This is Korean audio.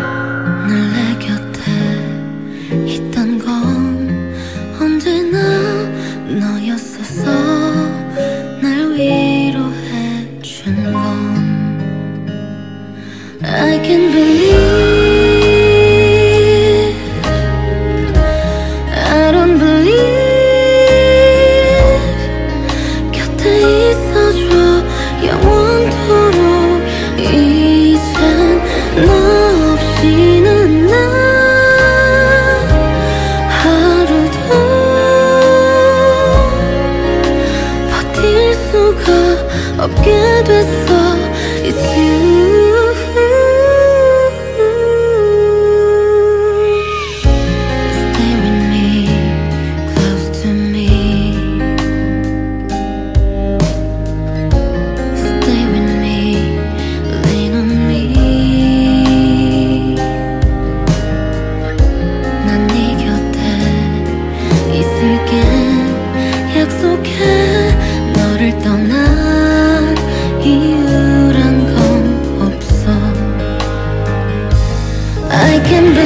늘 내 곁에 있던 건 언제나 너였었어. 날 위로해준 건 I can't believe, I don't believe. 곁에 있어줘 영원토록. 이젠 너 없이는 나 하루도 버틸 수가 없게 됐어. It's you. Stay with me, close to me. Stay with me, lean on me. 난 네 곁에 있을게. 약속해. 너를 떠날 이유란 건 없어. I can